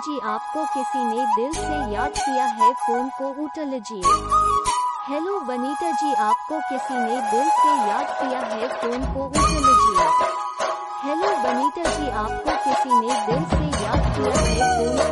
जी आपको किसी ने दिल से याद किया है, फोन को उठा लीजिए। हेलो वनीता जी आपको किसी ने दिल से याद किया है, फोन को उठा लीजिए। हेलो वनीता जी आपको किसी ने दिल से याद किया है, फोन